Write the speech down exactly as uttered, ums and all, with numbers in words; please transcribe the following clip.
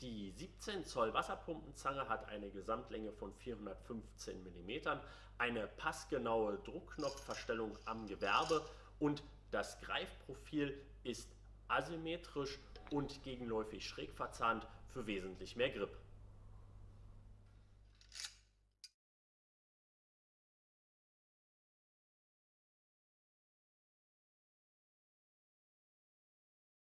Die siebzehn Zoll Wasserpumpenzange hat eine Gesamtlänge von vierhundertfünfzehn Millimetern, eine passgenaue Druckknopfverstellung am Gewerbe und das Greifprofil ist asymmetrisch und gegenläufig schräg verzahnt für wesentlich mehr Grip.